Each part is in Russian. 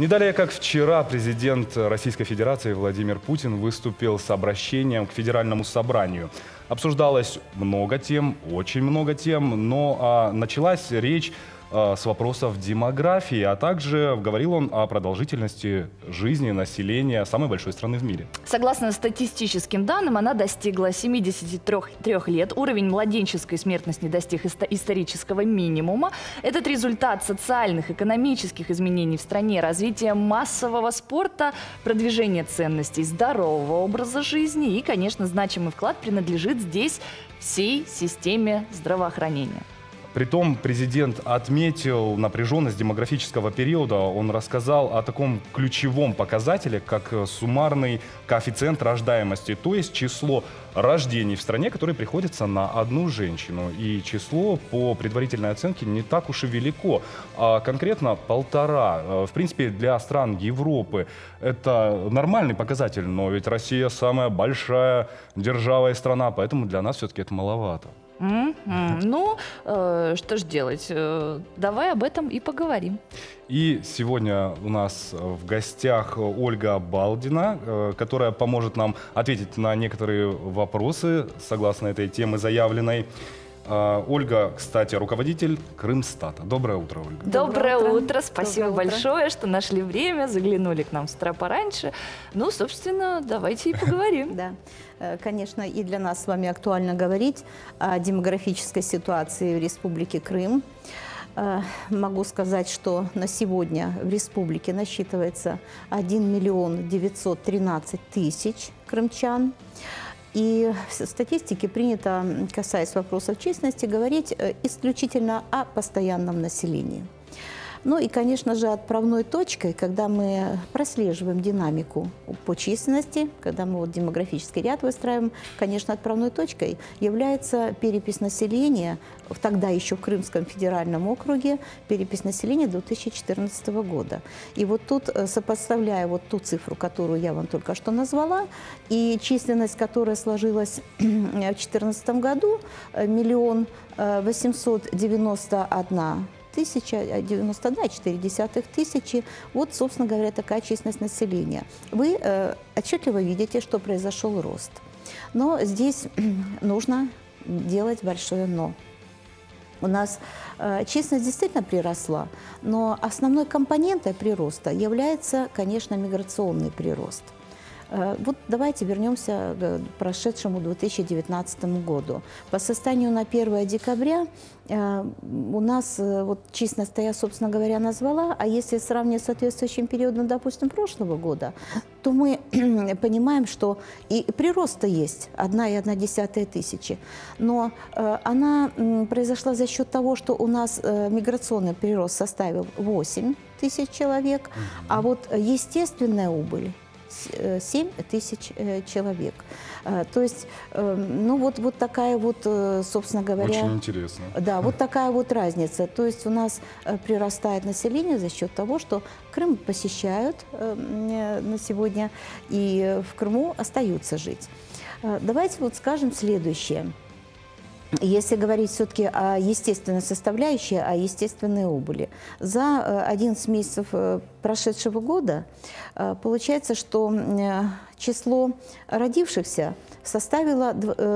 Не далее, как вчера, президент Российской Федерации Владимир Путин выступил с обращением к Федеральному собранию. Обсуждалось много тем, очень много тем, но началась речь с вопросов демографии, а также говорил он о продолжительности жизни населения самой большой страны в мире. Согласно статистическим данным, она достигла 73 лет. Уровень младенческой смертности достиг исторического минимума. Этот результат социальных, экономических изменений в стране, развития массового спорта, продвижения ценностей здорового образа жизни и, конечно, значимый вклад принадлежит здесь всей системе здравоохранения. Притом президент отметил напряженность демографического периода. Он рассказал о таком ключевом показателе, как суммарный коэффициент рождаемости, то есть число рождений в стране, которые приходятся на одну женщину. И число, по предварительной оценке, не так уж и велико, а конкретно 1,5. В принципе, для стран Европы это нормальный показатель, но ведь Россия самая большая держава и страна, поэтому для нас все-таки это маловато. Ну, что ж делать? Давай об этом и поговорим. И сегодня у нас в гостях Ольга Балдина, которая поможет нам ответить на некоторые вопросы, согласно этой теме заявленной. Ольга, кстати, руководитель Крымстата. Доброе утро, Ольга. Доброе утро. Спасибо большое, что нашли время, заглянули к нам с утра пораньше. Ну, собственно, давайте и поговорим. Да, конечно, и для нас с вами актуально говорить о демографической ситуации в Республике Крым. Могу сказать, что на сегодня в республике насчитывается 1 913 000 крымчан. И в статистике принято, касаясь вопросов численности, говорить исключительно о постоянном населении. Ну и, конечно же, отправной точкой, когда мы прослеживаем динамику по численности, когда мы вот демографический ряд выстраиваем, конечно, отправной точкой является перепись населения, тогда еще в Крымском федеральном округе, перепись населения 2014 года. И вот тут, сопоставляя вот ту цифру, которую я вам только что назвала, и численность, которая сложилась в 2014 году, 1 891 91,4 тысячи. Вот, собственно говоря, такая численность населения. Вы отчетливо видите, что произошел рост. Но здесь нужно делать большое «но». У нас численность действительно приросла, но основной компонентой прироста является, конечно, миграционный прирост. Вот давайте вернемся к прошедшему 2019 году. По состоянию на 1 декабря у нас вот численность я, собственно говоря, назвала, а если сравнивать с соответствующим периодом, допустим, прошлого года, то мы понимаем, что и прирост-то есть 1,1 тысячи, но она произошла за счет того, что у нас миграционный прирост составил 8 тысяч человек, а вот естественная убыль 7 тысяч человек. То есть, ну вот такая вот, собственно говоря... Очень интересно. Да, вот такая вот разница. То есть у нас прирастает население за счет того, что Крым посещают на сегодня и в Крыму остаются жить. Давайте вот скажем следующее. Если говорить все-таки о естественной составляющей, о естественной убыли, за 11 месяцев прошедшего года получается, что число родившихся составило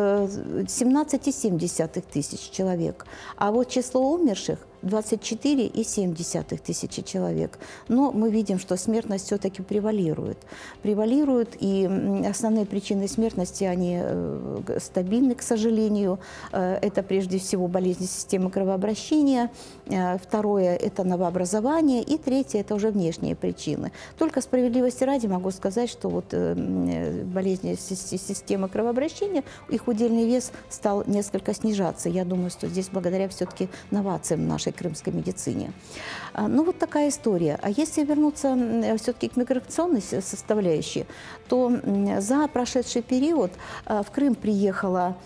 17,7 тысяч человек, а вот число умерших 24,7 тысячи человек. Но мы видим, что смертность все-таки превалирует. Превалирует, и основные причины смертности, они стабильны, к сожалению. Это прежде всего болезни системы кровообращения. Второе – это новообразование. И третье – это уже внешние причины. Только справедливости ради могу сказать, что вот болезни системы кровообращения, их удельный вес стал несколько снижаться. Я думаю, что здесь благодаря все-таки новациям нашей крымской медицине. Ну, вот такая история. А если вернуться все-таки к миграционной составляющей, то за прошедший период в Крым приехало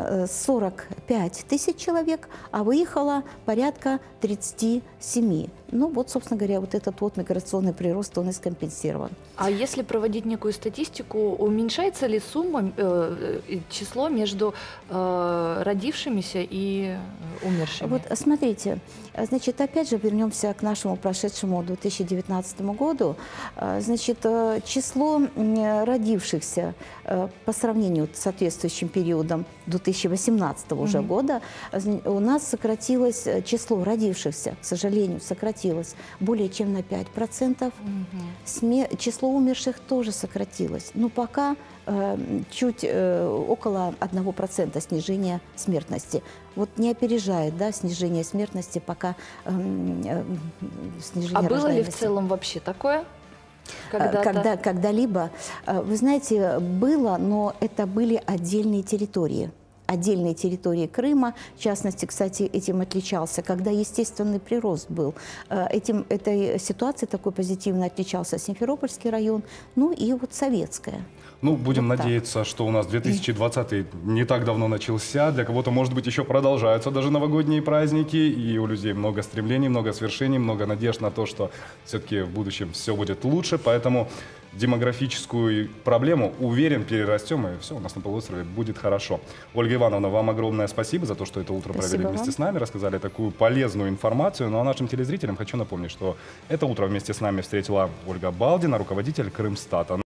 45 тысяч человек, а выехало порядка 37. Ну вот, собственно говоря, вот этот вот миграционный прирост, он и скомпенсирован. А если проводить некую статистику, уменьшается ли сумма, число между родившимися и умершими? Вот смотрите, значит, опять же вернемся к нашему прошедшему 2019 году. Значит, число родившихся по сравнению с соответствующим периодом 2018 уже года у нас сократилось, число родившихся, к сожалению, сократилось более чем на 5%. Число умерших тоже сократилось. Но пока чуть около 1% снижения смертности. Вот не опережает, да, снижение смертности пока снижение А было ли в рождаемости. целом вообще такое? Когда-либо, вы знаете, было, но это были отдельные территории. Отдельные территории Крыма, в частности, кстати, этим отличался, когда естественный прирост был. Этой ситуацией такой позитивно отличался Симферопольский район, ну и вот Советская. Ну, будем Вот так. надеяться, что у нас 2020 не так давно начался. Для кого-то, может быть, еще продолжаются даже новогодние праздники. И у людей много стремлений, много свершений, много надежд на то, что все-таки в будущем все будет лучше. Поэтому демографическую проблему, уверен, перерастем, и все у нас на полуострове будет хорошо. Ольга Ивановна, вам огромное спасибо за то, что это утро Спасибо провели вместе вам. с нами, рассказали такую полезную информацию. Ну а нашим телезрителям хочу напомнить, что это утро вместе с нами встретила Ольга Балдина, руководитель Крымстата.